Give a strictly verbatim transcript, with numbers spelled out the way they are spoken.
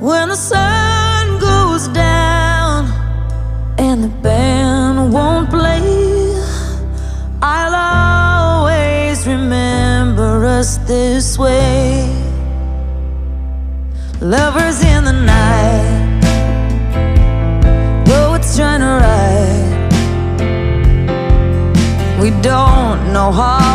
When the sun goes down and the band won't play, I'll always remember us this way. Lovers in the night, though it's trying to ride, we don't know how